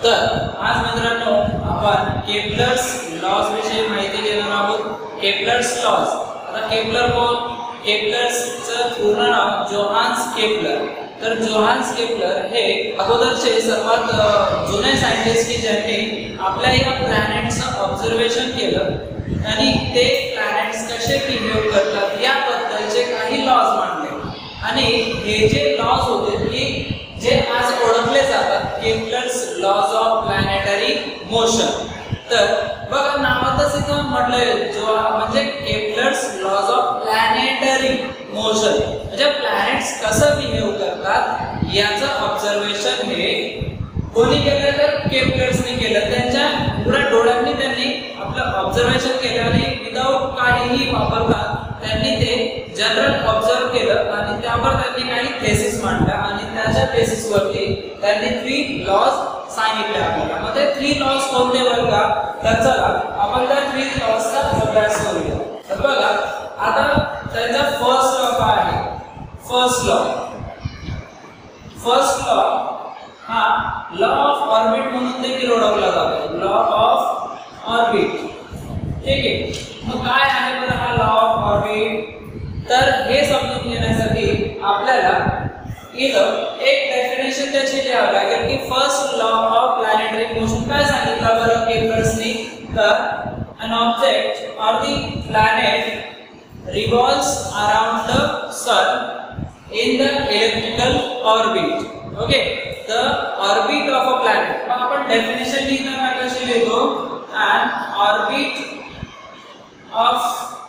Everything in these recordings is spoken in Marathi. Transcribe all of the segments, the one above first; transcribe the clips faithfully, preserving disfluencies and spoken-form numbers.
तर आज मित्रांनो आपण केपलर्स लॉज विषयी माहिती घेणार आहोत। केपलर्स लॉज, आता केपलर कोण? केपलरचं पूर्ण नाव जोहान्स केपलर। तर जोहान्स केपलर हे अगोदरचे सर्वात जुने सायंटिस्ट की ज्यांनी आपल्या या प्लॅनेटचं ऑब्झर्वेशन केलं आणि ते प्लॅनेट्स कसे बिहेव करतात याबद्दलचे काही लॉज मांडले। आणि हे जे लॉज होते की जे आज ओळखले जातात Kepler's laws of planetary motion. तर बघा नावातच इथं म्हटलंय जो म्हणजे Kepler's laws of planetary motion, म्हणजे प्लॅनेट्स कसं बिहेव करतात याचं ऑब्झर्वेशन हे कोणी केलं? तर केपलर्सने केलं। त्यांच्या पुऱ्या डोळ्यांनी त्यांनी आपलं ऑब्झर्वेशन केलं आणि विदाउट काहीही वापरता त्यांनी ते जनरल ऑब्झर्व केलं आणि त्यावर त्यांनी काही थेसिस मांडल्या आणि त्याच्या बेसिस वरती त्यांनी थ्री लॉज सांगितले आपल्याला। मग ते थ्री लॉज कोणते बरं का? तर चला आपण त्या थ्री लॉजचा अभ्यास करूया। तर बघा आता त्याचा फर्स्ट लॉ काय आहे? फर्स्ट लॉ फर्स्ट लॉ हा लॉ ऑफ ऑर्बिट म्हणून देखील ओळखला जातो। लॉ ऑफ ऑर्बिट, ठीक आहे। मग काय आहे बरं हा लॉ ऑफ ऑर्बिट? तर हे समजून घेण्यासाठी आपल्याला इथं एक डेफिनेशन त्याची लिहावं लागेल की first law of planetary motion काय सांगितलं बरं केपलर्सनी? तर an object or the planet revolves around the sun in the elliptical orbit. Okay, the orbit of a planet. मग आपण डेफिनेशन लिहिताना कशी लिहितो? an orbit of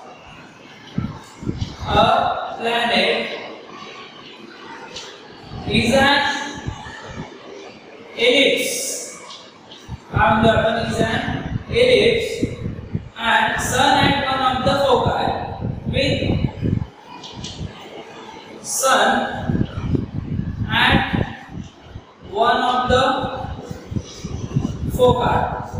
a planet is an ellipse. And the one is an ellipse and sun at one of the foci with sun at one of the foci.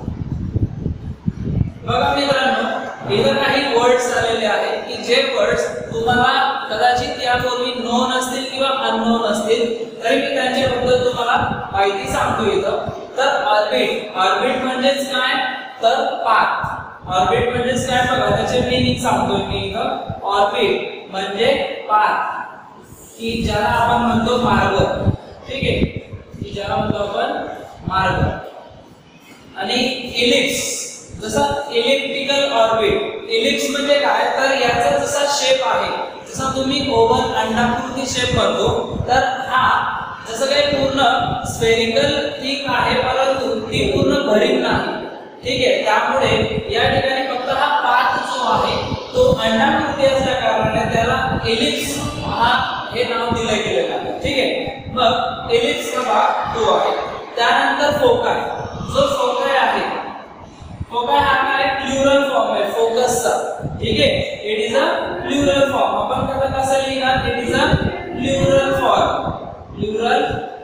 बघा मित्रांनो इथं काही वर्ड्स आलेले आहेत की जे वर्ड्स तुम्हाला कदाचित यापूर्वी नोन असतील किंवा अननोन असतील तरी मी त्यांच्याबद्दल तुम्हाला माहिती सांगतो इथं। तर ऑर्बिट, ऑर्बिट म्हणजेच काय? तर पाथ। ऑर्बिट म्हणजेच काय बघा त्याचे मीनिंग सांगतोय मी इथं। ऑर्बिट म्हणजे पाथ की ज्याला आपण म्हणतो मार्ग, ठीक आहे, की ज्याला म्हणतो आपण मार्ग। आणि इलिप्स जसं इलिप्टिकल ऑर्बिट, इलिप्स म्हणजे काय? तर याचा जसा शेप आहे जसा तुम्ही ओव्हल अंडाकृती शेप म्हणतो तर हा जसं काही पूर्ण स्फेरिकल थिक आहे परंतु ती पूर्ण भरीव नाही, ठीक आहे। त्यामुळे या ठिकाणी फक्त हा पाथ जो आहे तो अंडाकृती असल्या कारणाने त्याला इलिप्स हा हे नाव दिले गेलेलं आहे, ठीक आहे। मग इलिप्सचा भाग तो आहे। त्यानंतर फोकाय, जो फोकाय आहे फोकाय हा काय? प्लुरल फॉर्म आहे फोकसचा, ठीक आहे। It is a plural form. आपण त्याला कसं लिहिणार? It is a plural form, plural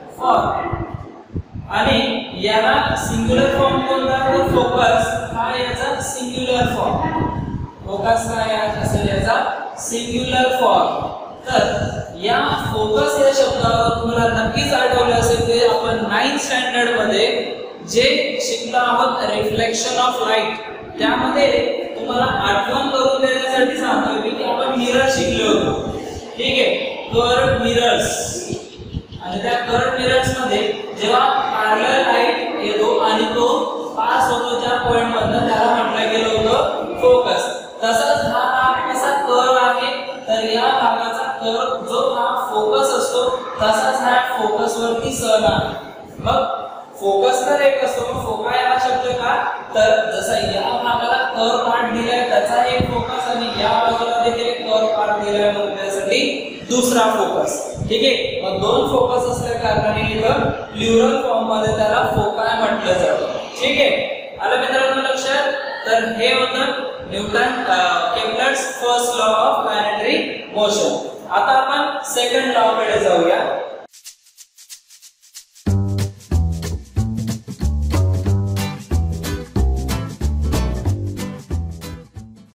form. आणि याला सिंग्युलर फॉर्म कोणता? तर फोकस हा याचा सिंग्युलर फॉर्म। फोकस काय असेल याचा? Singular form. तर या फोकस या शब्दावर तुम्हाला नक्कीच आठवलं असेल की आपण नाइन्थ स्टँडर्ड मध्ये जे शिकलो आहोत रिफ्लेक्शन ऑफ लाईट, त्यामध्ये तुम्हाला आठवण करून देण्यासाठी सांगतोय मी की आपण मिरर शिकलो होतो, ठीक आहे। कर्व्ड मिरर्स, आणि त्या कर्व्ड मिरर्स मध्ये जेव्हा पॅरलल लाईट येतो आणि तो पास होतो ज्या पॉइंट मधनं त्याला म्हटलं गेलं होतं फोकस। तसंच हा भाग कसा कर्व आहे तर या भागाचा कर्व जो हा फोकस असतो तसाच हा फोकस वरती सण आहे। मग फोकस तर एक असतो, फोकाय हा शब्द का? तर जसं या भागाला कर्व पार्ट दिलाय त्याचा एक फोकस आणि या बाजूला देखील एक कर्व पार्ट दिलाय म्हणून त्यासाठी दुसरा फोकस, ठीक आहे। मग दोन फोकस असल्या कारणाने इथं प्लुरल फॉर्म मध्ये त्याला फोकाय म्हटलं जातं, ठीक आहे। आलं मित्रांनो लक्षात? तर हे होतं Newton Kepler's first law of planetary motion. आता आपण सेकंड लॉ कडे जाऊया।